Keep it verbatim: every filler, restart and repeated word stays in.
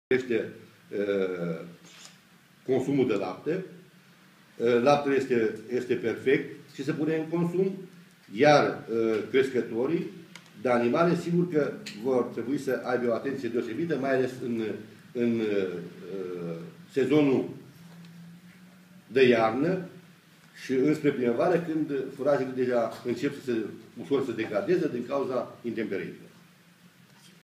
este consumul de lapte. Laptele este, este perfect și se pune în consum, iar crescătorii de animale, sigur că vor trebui să aibă o atenție deosebită, mai ales în, în sezonul de iarnă și înspre primăvară, când furajele deja încep să se, ușor să degradeze din cauza intemperărilor.